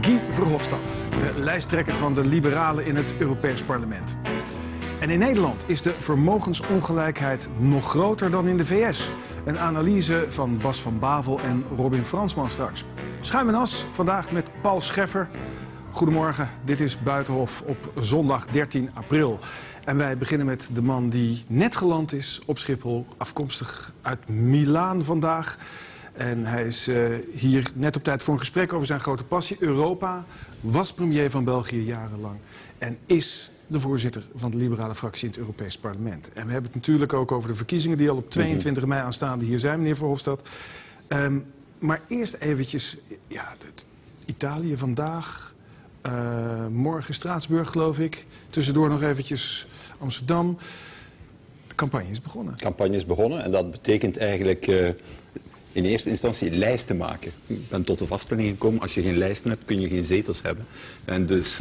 Guy Verhofstadt, de lijsttrekker van de Liberalen in het Europees Parlement. En in Nederland is de vermogensongelijkheid nog groter dan in de VS. Een analyse van Bas van Bavel en Robin Fransman straks. Schuim en as, vandaag met Paul Scheffer. Goedemorgen, dit is Buitenhof op zondag 13 april. En wij beginnen met de man die net geland is op Schiphol, afkomstig uit Milaan vandaag. En hij is hier net op tijd voor een gesprek over zijn grote passie. Europa, was premier van België jarenlang en is de voorzitter van de liberale fractie in het Europees Parlement. En we hebben het natuurlijk ook over de verkiezingen die al op 22 mei aanstaande hier zijn, meneer Verhofstadt. Maar eerst eventjes, ja, Italië vandaag, morgen Straatsburg geloof ik. Tussendoor nog eventjes Amsterdam. De campagne is begonnen. De campagne is begonnen en dat betekent eigenlijk in eerste instantie lijsten maken. Ik ben tot de vaststelling gekomen, als je geen lijsten hebt kun je geen zetels hebben. En dus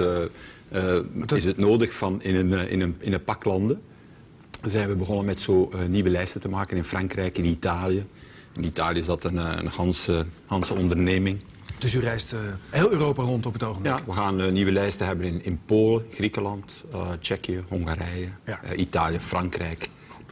is het nodig van in een pak landen. Zijn we begonnen met zo nieuwe lijsten te maken in Frankrijk, in Italië. In Italië is dat een Hanse onderneming. Dus u reist heel Europa rond op het ogenblik? Ja, we gaan nieuwe lijsten hebben in Polen, Griekenland, Tsjechië, Hongarije, ja. Italië, Frankrijk.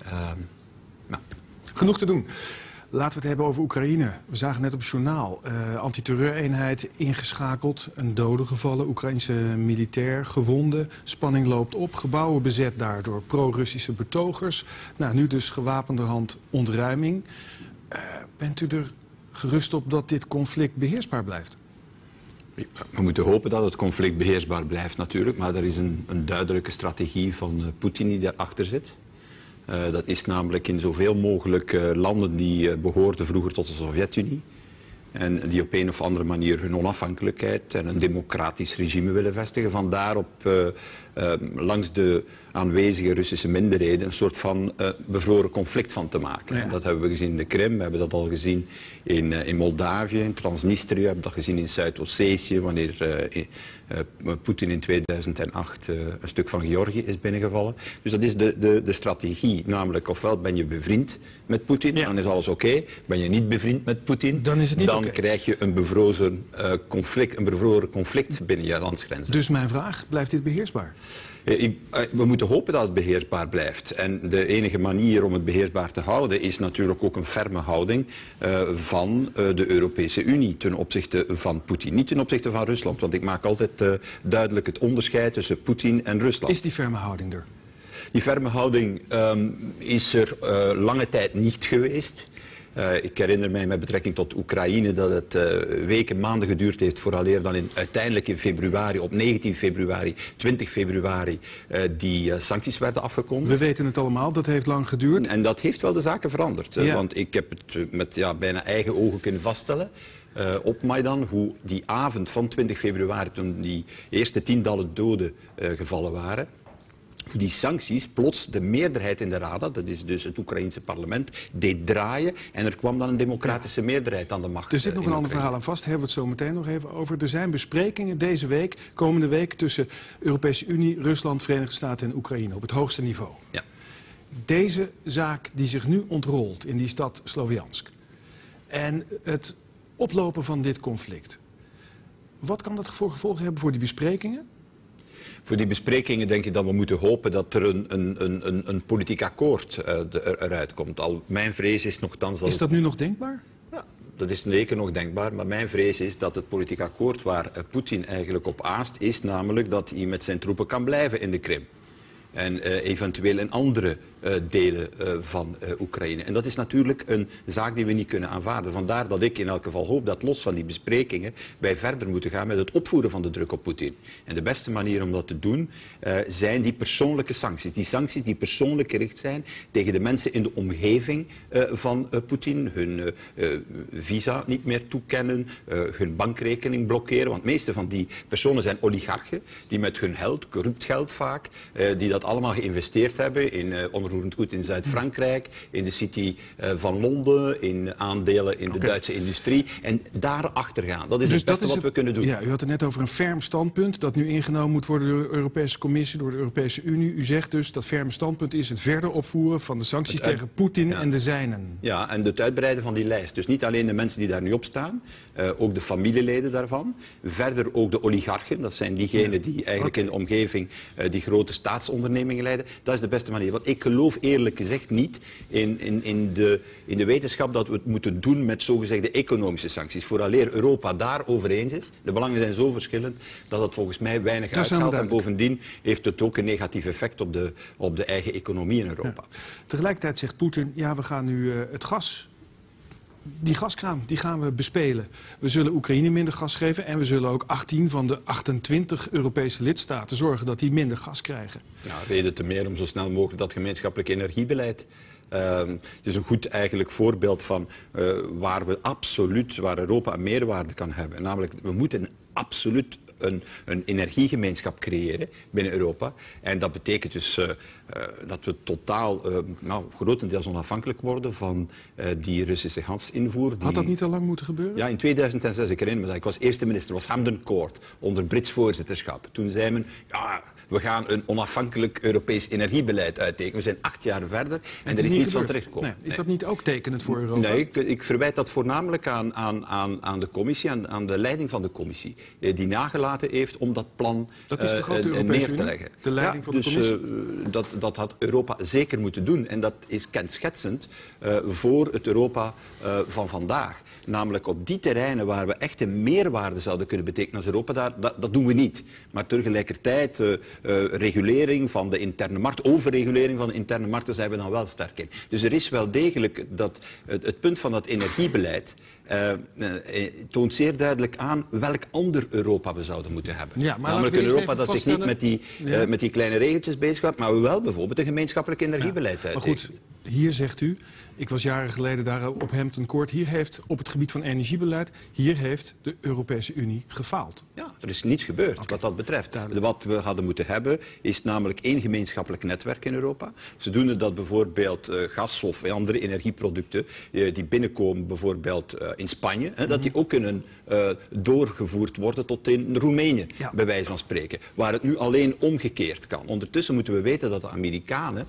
Nou. Genoeg te doen. Laten we het hebben over Oekraïne. We zagen net op het journaal. Antiterreureenheid ingeschakeld, een dode gevallen, Oekraïnse militair gewonden. Spanning loopt op, gebouwen bezet daar door pro-Russische betogers. Nou, nu dus gewapenderhand ontruiming. Bent u er gerust op dat dit conflict beheersbaar blijft? We moeten hopen dat het conflict beheersbaar blijft natuurlijk, maar er is een duidelijke strategie van Poetin die daarachter zit. Dat is namelijk in zoveel mogelijk landen die behoorden vroeger tot de Sovjet-Unie en die op een of andere manier hun onafhankelijkheid en een democratisch regime willen vestigen. Vandaar langs de aanwezige Russische minderheden een soort van bevroren conflict van te maken. Ja. Dat hebben we gezien in de Krim, we hebben dat al gezien in Moldavië, in Transnistrië, we hebben dat gezien in Zuid-Ossetië, wanneer Poetin in 2008 een stuk van Georgië is binnengevallen. Dus dat is de strategie, namelijk ofwel ben je bevriend met Poetin, ja, dan is alles oké. Ben je niet bevriend met Poetin, dan is het niet dan krijg je een bevroren conflict binnen je landsgrenzen. Dus mijn vraag, blijft dit beheersbaar? We moeten hopen dat het beheersbaar blijft. En de enige manier om het beheersbaar te houden is natuurlijk ook een ferme houding van de Europese Unie ten opzichte van Poetin. Niet ten opzichte van Rusland, want ik maak altijd duidelijk het onderscheid tussen Poetin en Rusland. Is die ferme houding er? Die ferme houding is er lange tijd niet geweest. Ik herinner mij met betrekking tot Oekraïne dat het weken, maanden geduurd heeft vooraleer dan uiteindelijk in februari, op 19 februari, 20 februari, die sancties werden afgekondigd. We weten het allemaal, dat heeft lang geduurd. En dat heeft wel de zaken veranderd. Ja. Want ik heb het met bijna eigen ogen kunnen vaststellen op Maidan, hoe die avond van 20 februari, toen die eerste tientallen doden gevallen waren, die sancties plots de meerderheid in de Rada, dat is dus het Oekraïense parlement, deed draaien en er kwam dan een democratische meerderheid aan de macht. Er zit nog een ander verhaal aan vast, daar hebben we het zo meteen nog even over. Er zijn besprekingen deze week, komende week, tussen Europese Unie, Rusland, Verenigde Staten en Oekraïne op het hoogste niveau. Ja. Deze zaak die zich nu ontrolt in die stad Sloviansk en het oplopen van dit conflict, wat kan dat voor gevolgen hebben voor die besprekingen? Voor die besprekingen denk ik dat we moeten hopen dat er een politiek akkoord eruit komt. Al mijn vrees is nogthans dat... Is dat nu nog denkbaar? Ja, dat is zeker nog denkbaar, maar mijn vrees is dat het politiek akkoord waar Poetin eigenlijk op aast is, namelijk dat hij met zijn troepen kan blijven in de Krim. En eventueel in andere delen van Oekraïne. En dat is natuurlijk een zaak die we niet kunnen aanvaarden. Vandaar dat ik in elk geval hoop dat los van die besprekingen wij verder moeten gaan met het opvoeren van de druk op Poetin. En de beste manier om dat te doen zijn die persoonlijke sancties. Die sancties die persoonlijk gericht zijn tegen de mensen in de omgeving van Poetin. Hun visa niet meer toekennen, hun bankrekening blokkeren. Want de meeste van die personen zijn oligarchen die met hun geld, corrupt geld vaak, die dat allemaal geïnvesteerd hebben in onder onroerend goed in Zuid-Frankrijk, in de City van Londen, in aandelen in de Duitse industrie. En daarachter gaan. Dat is dus het beste wat we kunnen doen. Ja, u had het net over een ferm standpunt dat nu ingenomen moet worden door de Europese Commissie, door de Europese Unie. U zegt dus dat ferme standpunt is het verder opvoeren van de sancties tegen Poetin en de zijnen. Ja, en het uitbreiden van die lijst. Dus niet alleen de mensen die daar nu op staan, ook de familieleden daarvan. Verder ook de oligarchen, dat zijn diegenen die eigenlijk in de omgeving die grote staatsondernemingen leiden. Dat is de beste manier. Want ik geloof eerlijk gezegd niet in de wetenschap dat we het moeten doen met zogezegde economische sancties. Vooraleer Europa daarover eens is, de belangen zijn zo verschillend, dat het volgens mij weinig uithaalt. En bovendien heeft het ook een negatief effect op de eigen economie in Europa. Ja. Tegelijkertijd zegt Poetin, ja, we gaan nu het gas, die gaskraan, die gaan we bespelen. We zullen Oekraïne minder gas geven en we zullen ook 18 van de 28 Europese lidstaten zorgen dat die minder gas krijgen. Ja, reden te meer om zo snel mogelijk dat gemeenschappelijk energiebeleid. Het is een goed eigenlijk voorbeeld van waar Europa een meerwaarde kan hebben. Namelijk, we moeten absoluut een energiegemeenschap creëren binnen Europa. En dat betekent dus dat we totaal, grotendeels onafhankelijk worden van die Russische gasinvoer. Had dat niet al lang moeten gebeuren? Ja, in 2006, ik herinner me dat. Ik was eerste minister, was Hampden Court, onder Brits voorzitterschap. Toen zei men, ja, we gaan een onafhankelijk Europees energiebeleid uittekenen. We zijn 8 jaar verder en er is niets van terechtgekomen. Nee. Is dat niet ook tekenend voor Europa? Nee, ik verwijt dat voornamelijk aan de commissie, aan de leiding van de commissie, die nagelaten heeft om dat plan dat is de grote Europese neer te leggen. De leiding van de commissie? Dat had Europa zeker moeten doen. En dat is kenschetsend voor het Europa van vandaag. Namelijk op die terreinen waar we echt een meerwaarde zouden kunnen betekenen als Europa, dat doen we niet. Maar tegelijkertijd regulering van de interne markt, overregulering van de interne markt, daar zijn we dan wel sterk in. Dus er is wel degelijk dat het punt van dat energiebeleid toont zeer duidelijk aan welk ander Europa we zouden moeten hebben. Ja, maar namelijk een Europa dat zich niet met die kleine regeltjes bezighoudt, maar wel bijvoorbeeld een gemeenschappelijk energiebeleid uittekent. Maar goed, hier zegt u, ik was jaren geleden daar op Hampton Court, hier heeft op het gebied van energiebeleid, hier heeft de Europese Unie gefaald. Ja, er is niets gebeurd wat dat betreft. Wat we hadden moeten hebben is namelijk één gemeenschappelijk netwerk in Europa. Zodoende dat bijvoorbeeld gas of andere energieproducten die binnenkomen bijvoorbeeld in Spanje, dat die ook kunnen doorgevoerd worden tot in Roemenië, bij wijze van spreken. Waar het nu alleen omgekeerd kan. Ondertussen moeten we weten dat de Amerikanen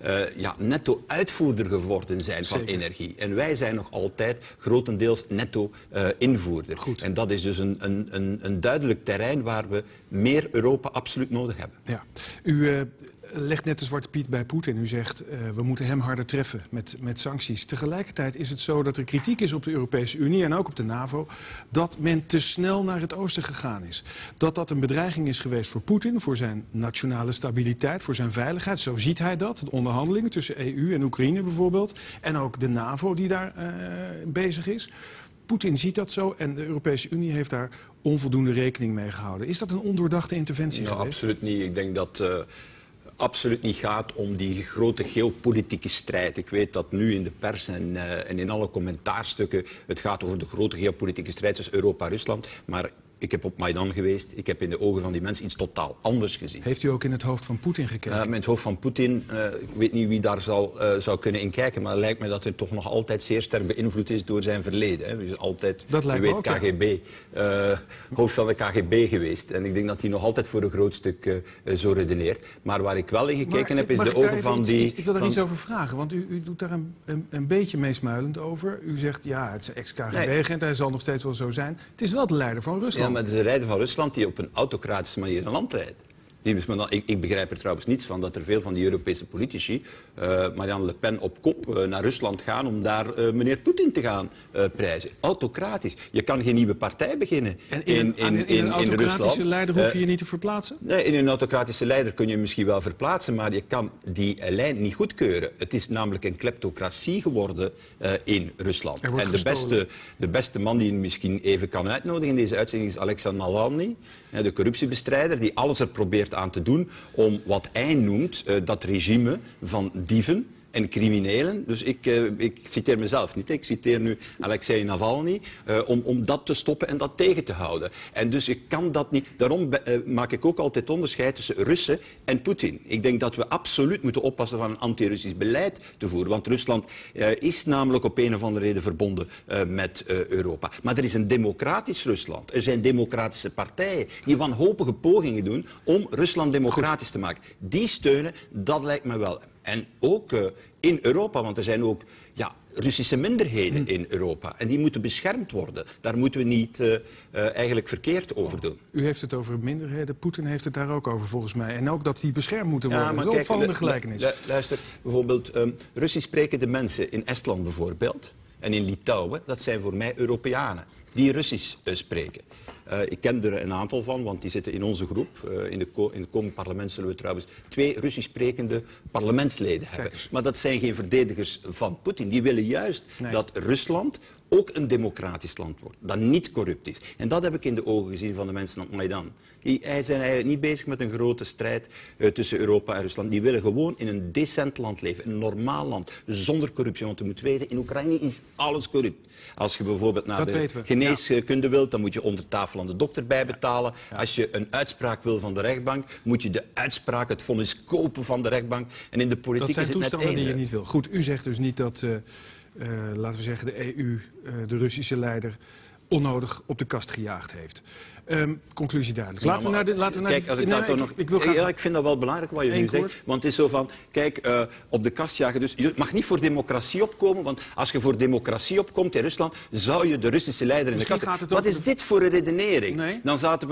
netto uitvoerder geworden zijn van energie. En wij zijn nog altijd grotendeels netto invoerder. Goed. En dat is dus een duidelijk terrein waar we meer Europa absoluut nodig hebben. Ja. U legt net de zwarte piet bij Poetin. U zegt, we moeten hem harder treffen met sancties. Tegelijkertijd is het zo dat er kritiek is op de Europese Unie en ook op de NAVO, dat men te snel naar het oosten gegaan is. Dat een bedreiging is geweest voor Poetin, voor zijn nationale stabiliteit, voor zijn veiligheid. Zo ziet hij dat. De onderhandelingen tussen EU en Oekraïne bijvoorbeeld. En ook de NAVO die daar bezig is. Poetin ziet dat zo en de Europese Unie heeft daar onvoldoende rekening mee gehouden. Is dat een ondoordachte interventie geweest? Absoluut niet. Ik denk dat absoluut niet gaat om die grote geopolitieke strijd. Ik weet dat nu in de pers en in alle commentaarstukken het gaat over de grote geopolitieke strijd tussen Europa en Rusland. Maar ik heb op Maidan geweest. Ik heb in de ogen van die mensen iets totaal anders gezien. Heeft u ook in het hoofd van Poetin gekeken? In het hoofd van Poetin, ik weet niet wie daar zou kunnen in kijken, maar het lijkt me dat hij toch nog altijd zeer sterk beïnvloed is door zijn verleden. Hij is altijd, dat lijkt me ook, KGB, hoofd van de KGB geweest. En ik denk dat hij nog altijd voor een groot stuk zo redeneert. Maar waar ik wel in gekeken heb, is de ogen van die... Ik wil daar iets over vragen, want u doet daar een beetje meesmuilend over. U zegt, ja, het is een ex-KGB-agent, hij zal nog steeds wel zo zijn. Het is wel de leider van Rusland. Ja, maar het is de leider van Rusland die op een autocratische manier een land leidt. Ik begrijp er trouwens niets van dat er veel van die Europese politici, Marianne Le Pen op kop, naar Rusland gaan om daar meneer Poetin te gaan prijzen. Autocratisch. Je kan geen nieuwe partij beginnen in een autocratische Rusland. Leider hoef je niet te verplaatsen? Nee, in een autocratische leider kun je misschien wel verplaatsen, maar je kan die lijn niet goedkeuren. Het is namelijk een kleptocratie geworden in Rusland. En de beste man die je misschien even kan uitnodigen in deze uitzending is Alexei Navalny, de corruptiebestrijder, die alles er probeert aan te doen om wat hij noemt dat regime van dieven en criminelen. Dus ik citeer mezelf niet, ik citeer nu Alexei Navalny, om dat te stoppen en dat tegen te houden. En dus ik kan dat niet. Daarom maak ik ook altijd onderscheid tussen Russen en Poetin. Ik denk dat we absoluut moeten oppassen van een anti-Russisch beleid te voeren. Want Rusland is namelijk op een of andere reden verbonden met Europa. Maar er is een democratisch Rusland. Er zijn democratische partijen die wanhopige pogingen doen om Rusland democratisch te maken. Die steunen, dat lijkt me wel. En ook in Europa, want er zijn ook Russische minderheden in Europa. En die moeten beschermd worden. Daar moeten we niet eigenlijk verkeerd over doen. U heeft het over minderheden. Poetin heeft het daar ook over volgens mij. En ook dat die beschermd moeten worden. Dat is een opvallende gelijkenis. Luister, bijvoorbeeld Russisch sprekende mensen in Estland bijvoorbeeld en in Litouwen, dat zijn voor mij Europeanen die Russisch spreken. Ik ken er een aantal van, want die zitten in onze groep. In het komend parlement zullen we trouwens 2 Russisch sprekende parlementsleden hebben. Maar dat zijn geen verdedigers van Poetin. Die willen juist dat Rusland ook een democratisch land wordt. Dat niet corrupt is. En dat heb ik in de ogen gezien van de mensen op Maidan. Die zijn eigenlijk niet bezig met een grote strijd tussen Europa en Rusland. Die willen gewoon in een decent land leven. Een normaal land. Zonder corruptie. Want je moet weten, in Oekraïne is alles corrupt. Als je bijvoorbeeld naar de geneeskunde wilt, dan moet je onder tafel aan de dokter bijbetalen. Als je een uitspraak wil van de rechtbank, moet je de uitspraak, het vonnis kopen van de rechtbank. En in de politiek is het net dat zijn toestanden die je niet wil. Goed, u zegt dus niet dat, laten we zeggen, de EU, de Russische leider, onnodig op de kast gejaagd heeft. Conclusie duidelijk. Ik vind dat wel belangrijk wat je nu zegt. Want het is zo van, kijk, op de kast jagen. Dus je mag niet voor democratie opkomen. Want als je voor democratie opkomt in Rusland, zou je de Russische leider in de kast... Wat is dit voor een redenering? Nee? Dan zaten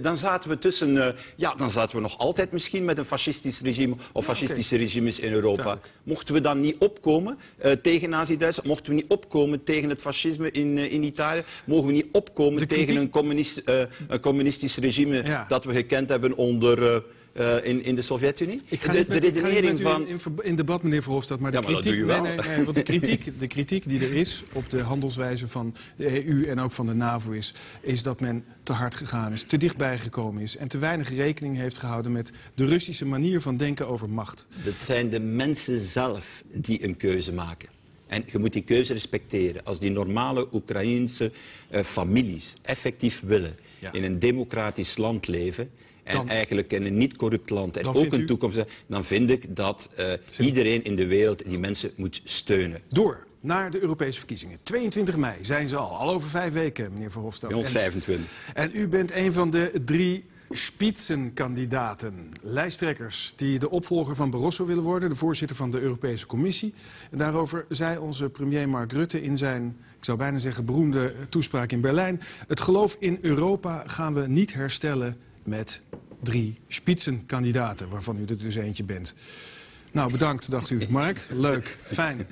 we nog altijd misschien met een fascistisch regime of fascistische regimes in Europa. Duidelijk. Mochten we dan niet opkomen tegen Nazi-Duitsland? Mochten we niet opkomen tegen het fascisme in Italië? Mogen we niet opkomen tegen een communistisch regime dat we gekend hebben onder... in de Sovjet-Unie? Ik ga in debat, meneer Verhofstadt, maar want de kritiek die er is op de handelswijze van de EU en ook van de NAVO is dat men te hard gegaan is, te dichtbij gekomen is en te weinig rekening heeft gehouden met de Russische manier van denken over macht. Het zijn de mensen zelf die een keuze maken. En je moet die keuze respecteren. Als die normale Oekraïense families effectief willen in een democratisch land leven... En eigenlijk in een niet-corrupt land en ook een toekomst... dan vind ik dat iedereen in de wereld die mensen moet steunen. Door naar de Europese verkiezingen. 22 mei zijn ze al over 5 weken, meneer Verhofstadt. Bij ons 25. En u bent een van de 3 spitsenkandidaten, lijsttrekkers die de opvolger van Barroso willen worden, de voorzitter van de Europese Commissie. En daarover zei onze premier Mark Rutte in zijn, ik zou bijna zeggen, beroemde toespraak in Berlijn: het geloof in Europa gaan we niet herstellen met 3 spitsenkandidaten, waarvan u er dus eentje bent. Nou, bedankt, dacht u. Mark, leuk, fijn.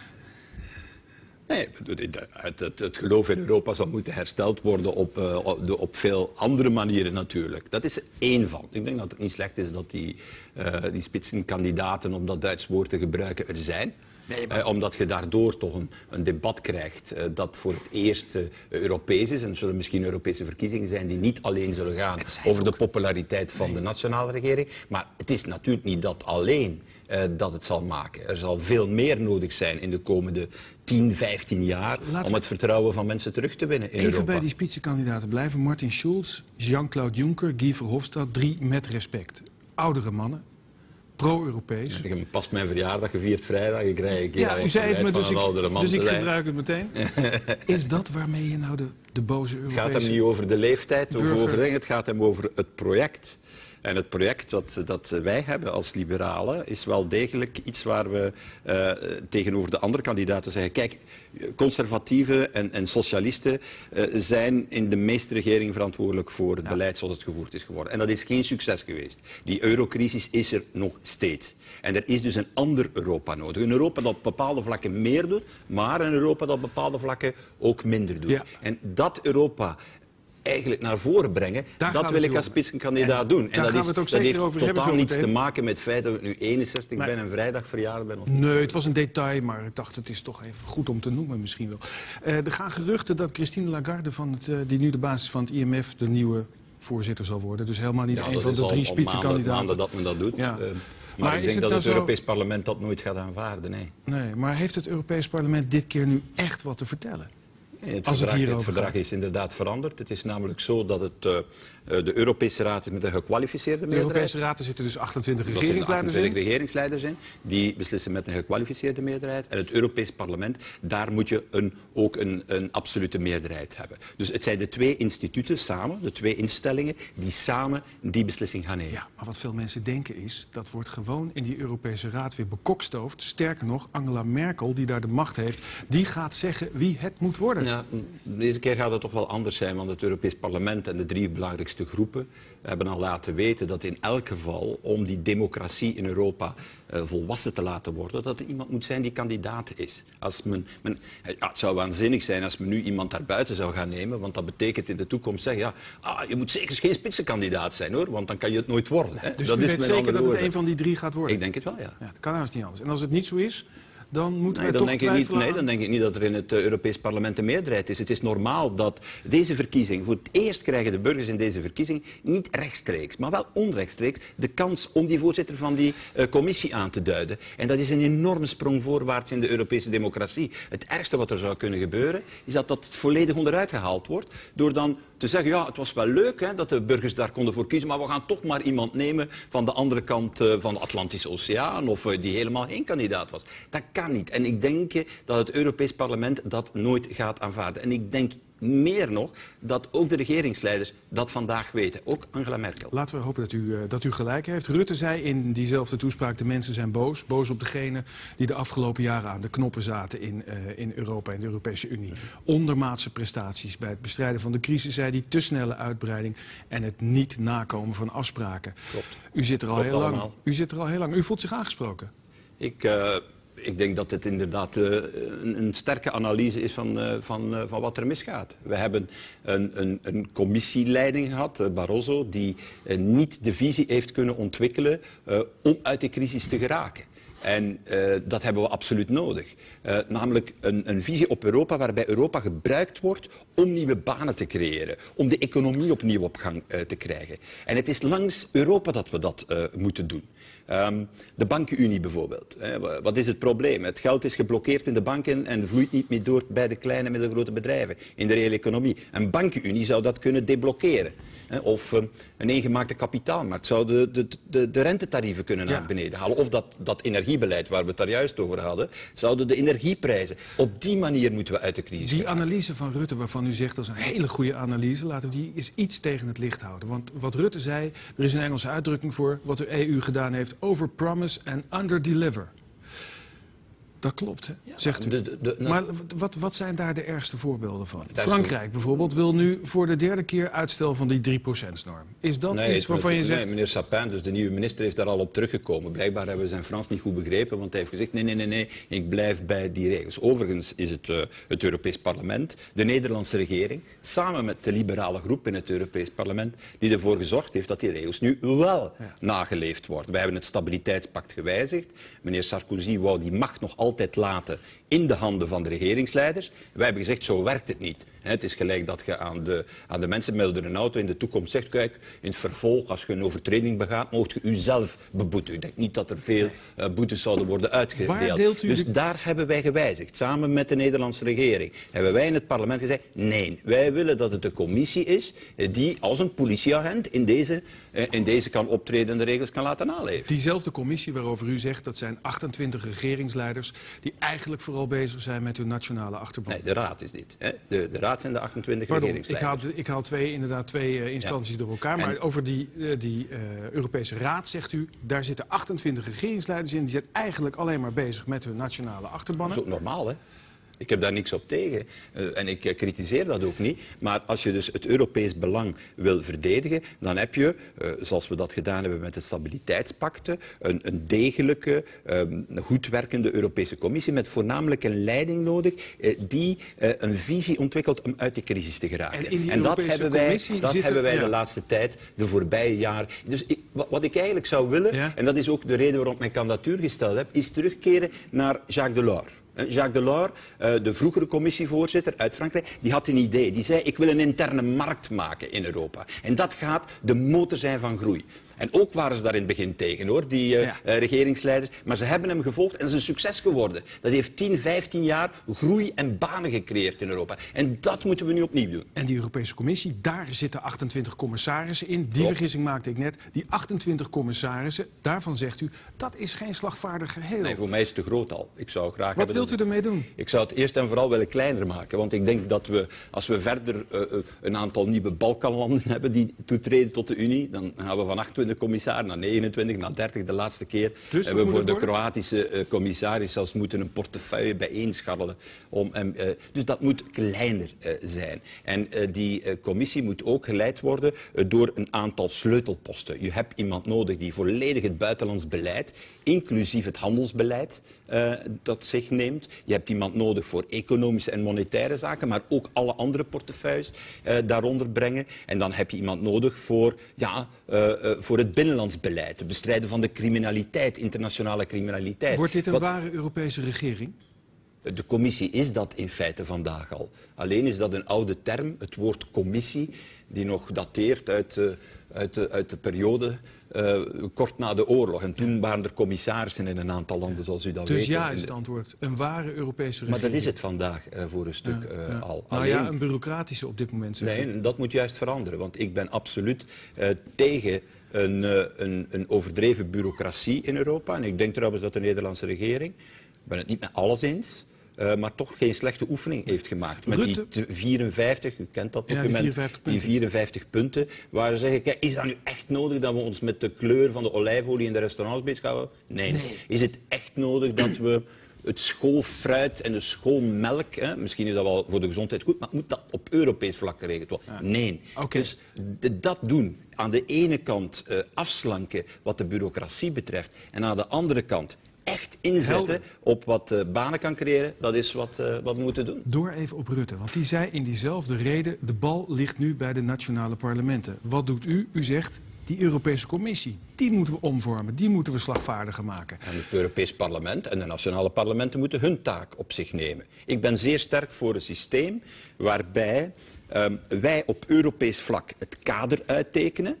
Nee, het geloof in Europa zal moeten hersteld worden op veel andere manieren natuurlijk. Dat is één van. Ik denk dat het niet slecht is dat die spitsenkandidaten, om dat Duits woord te gebruiken, er zijn. Nee, omdat je daardoor toch een debat krijgt dat voor het eerst Europees is. En er zullen misschien Europese verkiezingen zijn die niet alleen zullen gaan over de populariteit van de nationale regering. Maar het is natuurlijk niet dat alleen dat het zal maken. Er zal veel meer nodig zijn in de komende 10, 15 jaar om het vertrouwen van mensen terug te winnen in Europa. Even bij die spitsenkandidaten blijven. Martin Schulz, Jean-Claude Juncker, Guy Verhofstadt, 3 met respect. Oudere mannen. Pro-Europees. Ja, past mijn verjaardag gevierd vrijdag. Ik krijg u zei het me, dus ik gebruik het meteen. Is dat waarmee je nou de boze Europese... Het gaat hem niet over de leeftijd of over dingen. Het gaat hem over het project. En het project dat wij hebben als liberalen is wel degelijk iets waar we tegenover de andere kandidaten zeggen: kijk, conservatieven en socialisten zijn in de meeste regeringen verantwoordelijk voor het beleid zoals het gevoerd is geworden. En dat is geen succes geweest. Die eurocrisis is er nog steeds. En er is dus een ander Europa nodig. Een Europa dat op bepaalde vlakken meer doet, maar een Europa dat op bepaalde vlakken ook minder doet. Ja. En dat Europa eigenlijk naar voren brengen, dat wil ik als spitsenkandidaat doen. En dat heeft totaal niets te maken met het feit dat ik nu 61 ben en vrijdag verjaardag ben. Nee, het was een detail, maar ik dacht het is toch even goed om te noemen misschien wel. Er gaan geruchten dat Christine Lagarde, die nu de basis van het IMF, de nieuwe voorzitter zal worden. Dus helemaal niet een van de 3 spitsenkandidaten. Dat men dat doet. Ja. Maar ik denk dat het Europees Parlement dat nooit gaat aanvaarden. Nee, maar heeft het Europees Parlement dit keer nu echt wat te vertellen? Het verdrag is inderdaad veranderd. Het is namelijk zo dat het de Europese Raad is met een gekwalificeerde meerderheid. De Europese Raad, er zitten dus 28 regeringsleiders in. 28 regeringsleiders in. Die beslissen met een gekwalificeerde meerderheid. En het Europees Parlement, daar moet je ook een absolute meerderheid hebben. Dus het zijn de twee instituten samen, de twee instellingen, die samen die beslissing gaan nemen. Ja, maar wat veel mensen denken is, dat wordt gewoon in die Europese Raad weer bekokstoofd. Sterker nog, Angela Merkel, die daar de macht heeft, die gaat zeggen wie het moet worden. Ja, deze keer gaat het toch wel anders zijn, want het Europees Parlement en de 3 belangrijkste groepen hebben al laten weten dat in elk geval, om die democratie in Europa volwassen te laten worden, dat er iemand moet zijn die kandidaat is. Het zou waanzinnig zijn als men nu iemand daarbuiten zou gaan nemen, want dat betekent in de toekomst zeggen, je moet zeker geen spitsenkandidaat zijn, hoor, want dan kan je het nooit worden. Hè. Dus u weet zeker dat het een van die 3 gaat worden? Ik denk het wel, ja. Het kan haast niet anders. En als het niet zo is, dan moeten we dan toch twijfelen aan... dan denk ik niet dat er in het Europees Parlement een meerderheid is. Het is normaal dat deze verkiezing, voor het eerst krijgen de burgers in deze verkiezing niet rechtstreeks, maar wel onrechtstreeks de kans om die voorzitter van die commissie aan te duiden. En dat is een enorme sprong voorwaarts in de Europese democratie. Het ergste wat er zou kunnen gebeuren, is dat dat volledig onderuit gehaald wordt, door dan te zeggen, het was wel leuk dat de burgers daar konden voor kiezen, maar we gaan toch maar iemand nemen van de andere kant van de Atlantische Oceaan of die helemaal geen kandidaat was. Dat kan niet. En ik denk dat het Europees Parlement dat nooit gaat aanvaarden. En ik denk meer nog dat ook de regeringsleiders dat vandaag weten. Ook Angela Merkel. Laten we hopen dat u gelijk heeft. Rutte zei in diezelfde toespraak, de mensen zijn boos. Boos op degenen die de afgelopen jaren aan de knoppen zaten in Europa, in de Europese Unie. Ondermaatse prestaties bij het bestrijden van de crisis, zei hij, te snelle uitbreiding en het niet nakomen van afspraken. Klopt. U zit er al heel lang. U zit er al heel lang. U voelt zich aangesproken. Ik denk dat het inderdaad een sterke analyse is van wat er misgaat. We hebben een commissieleiding gehad, Barroso, die niet de visie heeft kunnen ontwikkelen om uit de crisis te geraken. En dat hebben we absoluut nodig. Namelijk een visie op Europa waarbij Europa gebruikt wordt om nieuwe banen te creëren. Om de economie opnieuw op gang te krijgen. En het is langs Europa dat we dat moeten doen. De bankenunie bijvoorbeeld. Wat is het probleem? Het geld is geblokkeerd in de banken en vloeit niet meer door bij de kleine en middelgrote bedrijven in de reële economie. Een bankenunie zou dat kunnen deblokkeren. Of een eengemaakte kapitaalmarkt zou de rentetarieven kunnen naar beneden halen. Of dat energiebeleid waar we het daar juist over hadden, zouden de energieprijzen. Op die manier moeten we uit de crisis gaan. Die analyse van Rutte waarvan u zegt dat is een hele goede analyse, laten we die eens iets tegen het licht houden. Want wat Rutte zei, er is een Engelse uitdrukking voor wat de EU gedaan heeft, overpromise and underdeliver. Dat klopt, hè? Zegt u. Maar wat zijn daar de ergste voorbeelden van? Frankrijk bijvoorbeeld wil nu voor de 3e keer uitstel van die 3%-norm. Is dat iets waarvan je zegt... Nee, meneer Sapin, dus de nieuwe minister, heeft daar al op teruggekomen. Blijkbaar hebben we zijn Frans niet goed begrepen, want hij heeft gezegd nee, ik blijf bij die regels. Overigens is het Europees Parlement, de Nederlandse regering, samen met de liberale groep in het Europees Parlement, die ervoor gezorgd heeft dat die regels nu wel nageleefd worden. Wij hebben het Stabiliteitspact gewijzigd. Meneer Sarkozy wou die macht nog altijd laten in de handen van de regeringsleiders. Wij hebben gezegd, zo werkt het niet. Het is gelijk dat je aan de mensen met een auto in de toekomst zegt, kijk, in het vervolg, als je een overtreding begaat, mocht je uzelf beboeten. Ik denk niet dat er veel boetes zouden worden uitgedeeld. Waar deelt u dus daar hebben wij gewijzigd. Samen met de Nederlandse regering hebben wij in het parlement gezegd, nee, wij willen dat het de commissie is die als een politieagent in deze kan optreden en de regels kan laten naleven. Diezelfde commissie waarover u zegt, dat zijn 28 regeringsleiders die eigenlijk vooral bezig zijn met hun nationale achterban. Nee, de Raad is dit. Hè? De Raad zijn de 28 regeringsleiders. Ik haal twee instanties door elkaar. Maar over die Europese Raad zegt u, daar zitten 28 regeringsleiders in. Die zijn eigenlijk alleen maar bezig met hun nationale achterbannen. Dat is ook normaal, hè? Ik heb daar niks op tegen en ik kritiseer dat ook niet. Maar als je dus het Europees belang wil verdedigen, dan heb je, zoals we dat gedaan hebben met het Stabiliteitspact, een degelijke, goed werkende Europese Commissie met voornamelijk een leiding nodig die een visie ontwikkelt om uit de crisis te geraken. En dat hebben wij de laatste tijd, de voorbije jaren. Dus wat ik eigenlijk zou willen, en dat is ook de reden waarom ik mijn kandidatuur gesteld heb, is terugkeren naar Jacques Delors. Jacques Delors, de vroegere commissievoorzitter uit Frankrijk, die had een idee. Die zei, ik wil een interne markt maken in Europa. En dat gaat de motor zijn van groei. En ook waren ze daar in het begin tegen, hoor, die regeringsleiders. Maar ze hebben hem gevolgd en het is een succes geworden. Dat heeft 10, 15 jaar groei en banen gecreëerd in Europa. En dat moeten we nu opnieuw doen. En die Europese Commissie, daar zitten 28 commissarissen in. Die vergissing maakte ik net. Die 28 commissarissen, daarvan zegt u, dat is geen slagvaardig geheel. Nee, voor mij is het te groot al. Ik zou graag Wat wilt u ermee doen? Ik zou het eerst en vooral willen kleiner maken. Want ik denk dat we, als we verder een aantal nieuwe Balkanlanden hebben die toetreden tot de Unie, dan gaan we van 28 commissarissen naar 29, naar 30 de laatste keer. Dus hebben we voor de Kroatische commissaris zelfs moeten een portefeuille bijeenscharrelen. Dus dat moet kleiner zijn. En die commissie moet ook geleid worden door een aantal sleutelposten. Je hebt iemand nodig die volledig het buitenlands beleid, inclusief het handelsbeleid, dat zich neemt. Je hebt iemand nodig voor economische en monetaire zaken, maar ook alle andere portefeuilles daaronder brengen. En dan heb je iemand nodig voor het binnenlands beleid, het bestrijden van de criminaliteit, internationale criminaliteit. Wordt dit een ware Europese regering? De commissie is dat in feite vandaag al. Alleen is dat een oude term, het woord commissie, die nog dateert uit de periode kort na de oorlog. En toen waren er commissarissen in een aantal landen, zoals u dat weet. Dus ja is het antwoord. Een ware Europese regering. Maar dat is het vandaag voor een stuk al. Nou ja, een bureaucratische op dit moment. Nee, dat moet juist veranderen. Want ik ben absoluut tegen een overdreven bureaucratie in Europa. En ik denk trouwens dat de Nederlandse regering, ik ben het niet met alles eens, maar toch geen slechte oefening heeft gemaakt. Met die 54, u kent dat document, die 54 punten, waar ze zeggen, kijk, is dat nu echt nodig dat we ons met de kleur van de olijfolie in de restaurants bezighouden? Nee. Is het echt nodig dat we het schoolfruit en de schoolmelk, misschien is dat wel voor de gezondheid goed, maar moet dat op Europees vlak geregeld worden? Ja. Nee. Okay. Dus dat doen, aan de ene kant afslanken wat de bureaucratie betreft en aan de andere kant echt inzetten op wat banen kan creëren, dat is wat we moeten doen. Door even op Rutte, want die zei in diezelfde reden, de bal ligt nu bij de nationale parlementen. Wat doet u? U zegt, die Europese Commissie, die moeten we omvormen, die moeten we slagvaardiger maken. En het Europees Parlement en de nationale parlementen moeten hun taak op zich nemen. Ik ben zeer sterk voor een systeem waarbij wij op Europees vlak het kader uittekenen,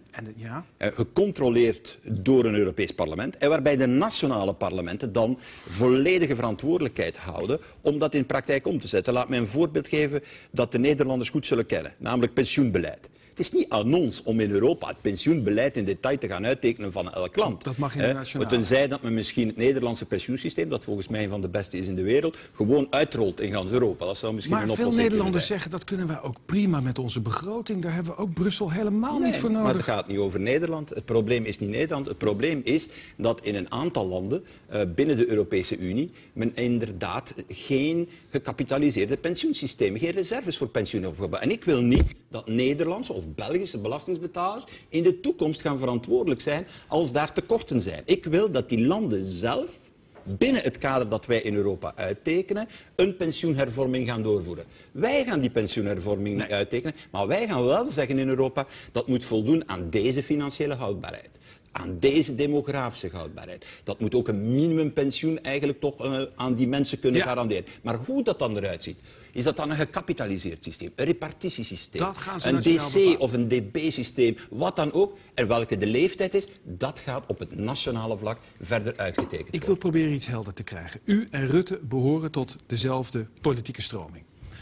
gecontroleerd door een Europees parlement, en waarbij de nationale parlementen dan volledige verantwoordelijkheid houden om dat in praktijk om te zetten. Laat mij een voorbeeld geven dat de Nederlanders goed zullen kennen, namelijk pensioenbeleid. Het is niet aan ons om in Europa het pensioenbeleid in detail te gaan uittekenen van elk land. Dat mag in de nationale. Tenzij dat men misschien het Nederlandse pensioensysteem, dat volgens mij een van de beste is in de wereld, gewoon uitrolt in gans Europa. Dat zou misschien een oplossing veel Nederlanders zijn. zeggen dat kunnen wij ook prima met onze begroting. Daar hebben we ook Brussel helemaal niet voor nodig. Maar het gaat niet over Nederland. Het probleem is niet Nederland. Het probleem is dat in een aantal landen binnen de Europese Unie men inderdaad geen gecapitaliseerde pensioensystemen, geen reserves voor pensioenen opgebouwd. En ik wil niet dat Nederlandse of Belgische belastingbetalers in de toekomst gaan verantwoordelijk zijn als daar tekorten zijn. Ik wil dat die landen zelf, binnen het kader dat wij in Europa uittekenen, een pensioenhervorming gaan doorvoeren. Wij gaan die pensioenhervorming niet uittekenen, maar wij gaan wel zeggen in Europa, dat moet voldoen aan deze financiële houdbaarheid. Aan deze demografische houdbaarheid. Dat moet ook een minimumpensioen eigenlijk toch aan die mensen kunnen garanderen. Maar hoe dat dan eruit ziet, is dat dan een gecapitaliseerd systeem, een repartitiesysteem, een DC of een DB-systeem, wat dan ook, en welke de leeftijd is, dat gaat op het nationale vlak verder uitgetekend worden. Ik wil proberen iets helder te krijgen. U en Rutte behoren tot dezelfde politieke stroming.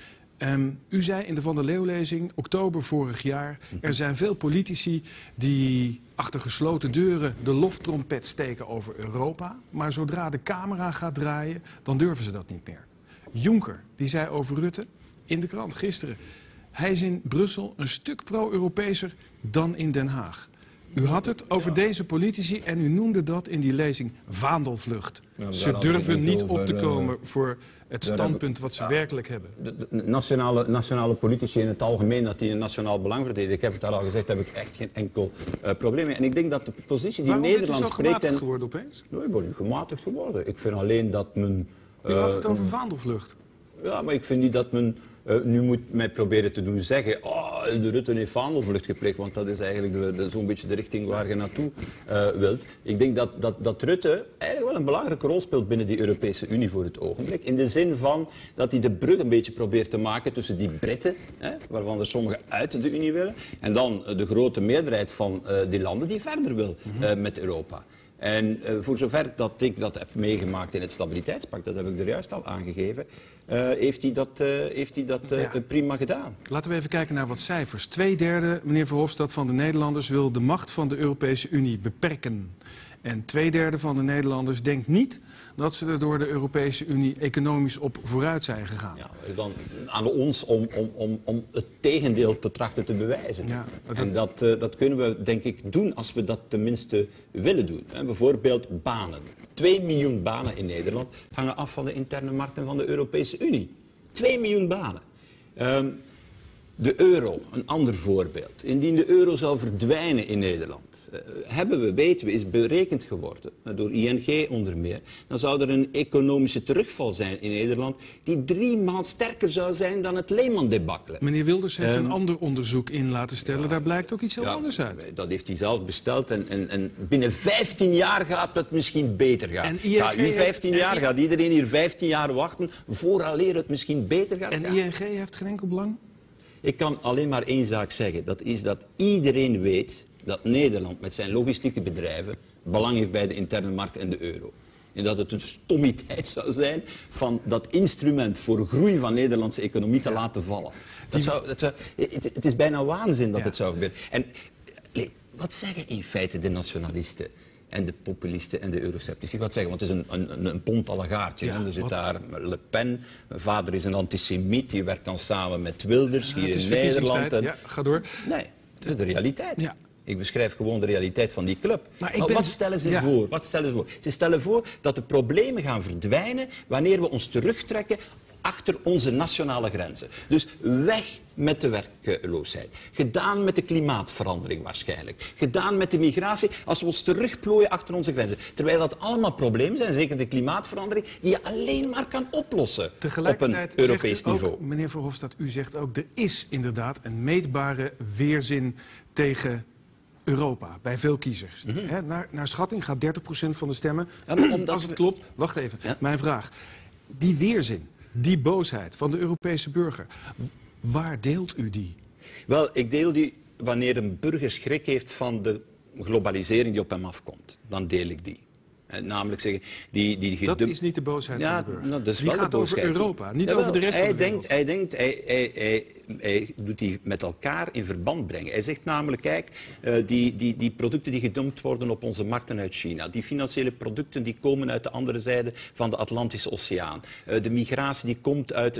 U zei in de Van der Leeuw-lezing, oktober vorig jaar, er zijn veel politici die achter gesloten deuren de loftrompet steken over Europa, maar zodra de camera gaat draaien, dan durven ze dat niet meer. Juncker, die zei over Rutte in de krant gisteren, hij is in Brussel een stuk pro-Europeeser dan in Den Haag. U had het over deze politici en u noemde dat in die lezing vaandelvlucht. Ja, ze durven niet op te komen voor het standpunt wat ze werkelijk hebben. De nationale politici in het algemeen, dat die een nationaal belang verdedigen, ik heb het al gezegd, daar heb ik echt geen enkel probleem mee. En ik denk dat de positie die Nederland spreekt... Waarom bent u zo gematigd geworden opeens? Nee, ik ben niet gematigd geworden. Ik vind alleen dat men... U had het over vaandelvlucht. Ja, maar ik vind niet dat men nu moet mij proberen te doen zeggen, oh, de Rutte heeft vaandelvlucht gepleegd, want dat is eigenlijk zo'n beetje de richting waar je naartoe wilt. Ik denk dat Rutte eigenlijk wel een belangrijke rol speelt binnen die Europese Unie voor het ogenblik. In de zin van dat hij de brug een beetje probeert te maken tussen die Britten, waarvan er sommigen uit de Unie willen, en dan de grote meerderheid van die landen die verder wil met Europa. En voor zover dat ik dat heb meegemaakt in het Stabiliteitspact, dat heb ik er juist al aangegeven, heeft hij dat prima gedaan. Laten we even kijken naar wat cijfers. 2/3, meneer Verhofstadt, van de Nederlanders wil de macht van de Europese Unie beperken. En 2/3 van de Nederlanders denkt niet dat ze er door de Europese Unie economisch op vooruit zijn gegaan. Ja, dan aan ons om het tegendeel te trachten te bewijzen. Ja, en dat kunnen we, denk ik, doen als we dat tenminste willen doen. Bijvoorbeeld banen. 2 miljoen banen in Nederland hangen af van de interne markt en van de Europese Unie. 2 miljoen banen. De euro, een ander voorbeeld. Indien de euro zou verdwijnen in Nederland, weten we, is berekend geworden, door ING onder meer, dan zou er een economische terugval zijn in Nederland die 3 maal sterker zou zijn dan het Lehman-debacle. Meneer Wilders heeft een ander onderzoek in laten stellen. Daar blijkt ook iets heel anders uit. Dat heeft hij zelf besteld en binnen 15 jaar gaat het misschien beter gaan. En ING nu 15 jaar gaat iedereen hier 15 jaar wachten vooraleer het misschien beter gaat gaan. En ING heeft geen enkel belang? Ik kan alleen maar één zaak zeggen. Dat is dat iedereen weet dat Nederland met zijn logistieke bedrijven belang heeft bij de interne markt en de euro. En dat het een stommiteit zou zijn van dat instrument voor groei van de Nederlandse economie te laten vallen. Het is bijna waanzin dat het zou gebeuren. En wat zeggen in feite de nationalisten en de populisten en de eurosceptici? Wat zeggen? Want het is een pont à la gaartje. Er zit daar Le Pen, mijn vader is een antisemiet, die werkt dan samen met Wilders hier in Nederland. Ja, ga door. Nee, dat is de realiteit. Ja. Ik beschrijf gewoon de realiteit van die club. Maar wat stellen ze voor? Wat stellen ze voor? Ze stellen voor dat de problemen gaan verdwijnen wanneer we ons terugtrekken achter onze nationale grenzen. Dus weg met de werkloosheid. Gedaan met de klimaatverandering waarschijnlijk. Gedaan met de migratie, als we ons terugplooien achter onze grenzen. Terwijl dat allemaal problemen zijn, zeker de klimaatverandering, die je alleen maar kan oplossen op een Europees niveau. Ook, meneer Verhofstadt, u zegt ook, er is inderdaad een meetbare weerzin tegen Europa, bij veel kiezers. Naar schatting gaat 30% van de stemmen, als het klopt. Wacht even, mijn vraag. Die weerzin, die boosheid van de Europese burger, waar deelt u die? Wel, ik deel die wanneer een burger schrik heeft van de globalisering die op hem afkomt. Dan deel ik die. Namelijk zeggen, dat is niet de boosheid van de burger. Dat is die gaat over Europa, niet over de rest van de wereld. Hij doet die met elkaar in verband brengen. Hij zegt namelijk, kijk, die producten die gedumpt worden op onze markten uit China, die financiële producten die komen uit de andere zijde van de Atlantische Oceaan, de migratie die komt uit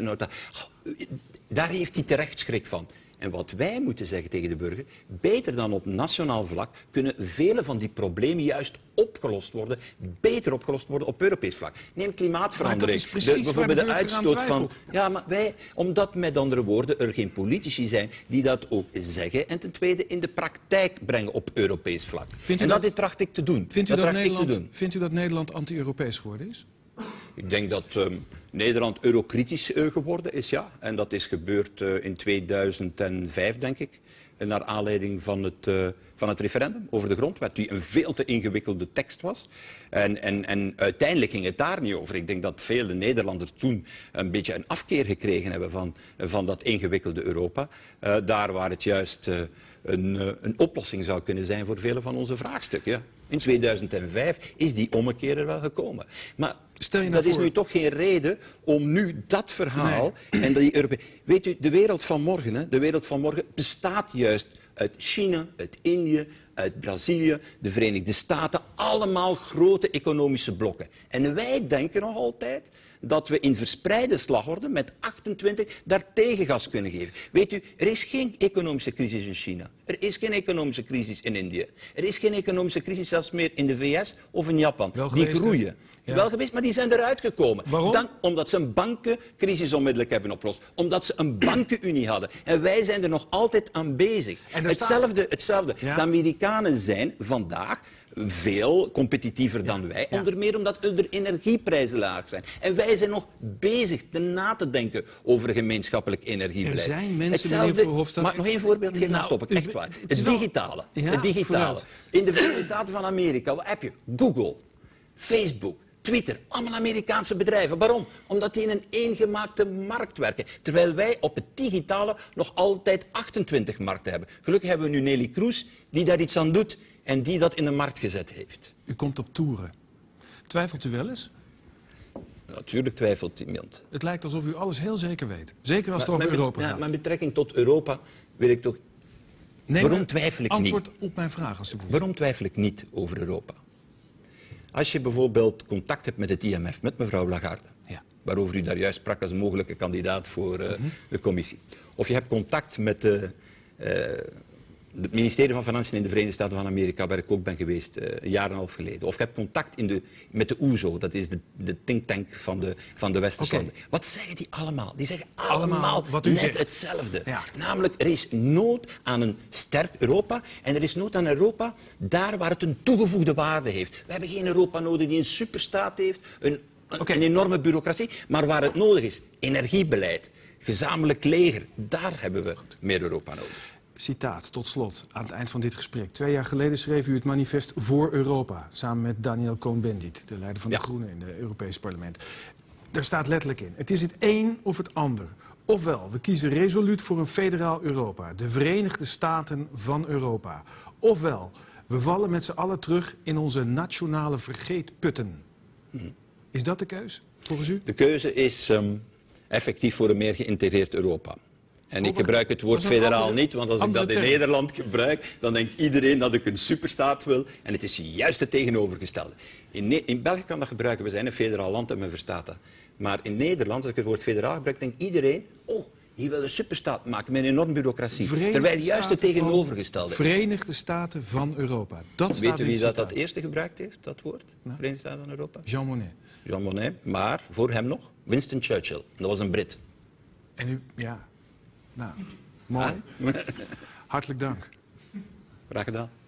daar heeft hij terecht schrik van. En wat wij moeten zeggen tegen de burger, beter dan op nationaal vlak, kunnen vele van die problemen juist opgelost worden, beter opgelost worden op Europees vlak. Neem klimaatverandering. Maar dat is precies bijvoorbeeld waar de uitstoot van. Ja, maar omdat met andere woorden er geen politici zijn die dat ook zeggen en ten tweede in de praktijk brengen op Europees vlak. En dat tracht ik te doen. Vindt u dat Nederland anti-Europees geworden is? Ik denk dat Nederland eurokritisch geworden is, ja. En dat is gebeurd in 2005, denk ik. Naar aanleiding van het referendum over de grondwet, die een veel te ingewikkelde tekst was. En uiteindelijk ging het daar niet over. Ik denk dat vele Nederlanders toen een beetje een afkeer gekregen hebben van dat ingewikkelde Europa. Daar waar het juist een oplossing zou kunnen zijn voor vele van onze vraagstukken. Ja. In 2005 is die ommekeer er wel gekomen. Maar dat is nu toch geen reden om nu dat verhaal en die Weet u, de wereld van morgen bestaat juist uit China, uit Indië, uit Brazilië, de Verenigde Staten, allemaal grote economische blokken. En wij denken nog altijd dat we in verspreide slagorde met 28 daar tegengas kunnen geven. Weet u, er is geen economische crisis in China. Er is geen economische crisis in Indië. Er is geen economische crisis zelfs meer in de VS of in Japan. Die groeien. Ja. Wel geweest, maar die zijn eruit gekomen. Waarom? Omdat ze een bankencrisis onmiddellijk hebben opgelost. Omdat ze een bankenunie hadden. En wij zijn er nog altijd aan bezig. Hetzelfde. Ja. De Amerikanen zijn vandaag veel competitiever dan wij. Onder meer omdat de energieprijzen laag zijn. En wij zijn nog bezig na te denken over een gemeenschappelijk energiebeleid. Er zijn mensen, meneer Verhofstadt... Mag ik nog één voorbeeld geven? Dan stop ik. Echt waar. Het digitale. Het digitale. In de Verenigde Staten van Amerika, wat heb je? Google, Facebook, Twitter, allemaal Amerikaanse bedrijven. Waarom? Omdat die in een eengemaakte markt werken. Terwijl wij op het digitale nog altijd 28 markten hebben. Gelukkig hebben we nu Neelie Kroes, die daar iets aan doet en die dat in de markt gezet heeft. U komt op toeren. Twijfelt u wel eens? Natuurlijk twijfelt iemand. Het lijkt alsof u alles heel zeker weet. Zeker als het over Europa gaat. Maar met betrekking tot Europa wil ik toch... Waarom twijfel ik niet? Antwoord op mijn vraag, alstublieft. Waarom twijfel ik niet over Europa? Als je bijvoorbeeld contact hebt met het IMF, met mevrouw Lagarde, waarover u daar juist sprak als een mogelijke kandidaat voor de commissie. Of je hebt contact met het ministerie van Financiën in de Verenigde Staten van Amerika, waar ik ook ben geweest een jaar en een half geleden. Of je hebt contact met de OESO, dat is de think tank van de westerse landen. Wat zeggen die allemaal? Die zeggen allemaal wat u net zegt. hetzelfde. Ja. Namelijk, er is nood aan een sterk Europa en er is nood aan Europa daar waar het een toegevoegde waarde heeft. We hebben geen Europa nodig die een superstaat heeft, een enorme bureaucratie, maar waar het nodig is, energiebeleid, gezamenlijk leger, daar hebben we meer Europa nodig. Citaat, tot slot, aan het eind van dit gesprek. 2 jaar geleden schreef u het manifest voor Europa, samen met Daniel Cohn-Bendit, de leider van de Groenen in het Europees Parlement. Daar staat letterlijk in, het is het een of het ander. Ofwel, we kiezen resoluut voor een federaal Europa, de Verenigde Staten van Europa. Ofwel, we vallen met z'n allen terug in onze nationale vergeetputten. Is dat de keus, volgens u? De keuze is effectief voor een meer geïntegreerd Europa. En ik gebruik het woord federaal niet, want als ik dat in Nederland gebruik, dan denkt iedereen dat ik een superstaat wil. En het is juist het tegenovergestelde. In België kan dat gebruiken, we zijn een federaal land en men verstaat dat. Maar in Nederland, als ik het woord federaal gebruik, denkt iedereen, oh, die wil een superstaat maken met een enorme bureaucratie. Terwijl juist het tegenovergestelde is. Verenigde Staten van Europa. Dat staat Weet u wie dat eerste gebruikt heeft, dat woord? Verenigde Staten van Europa? Jean Monnet. Jean Monnet, maar voor hem nog Winston Churchill. Dat was een Brit. En u, ja... Nou, mooi. Hartelijk dank. Graag gedaan.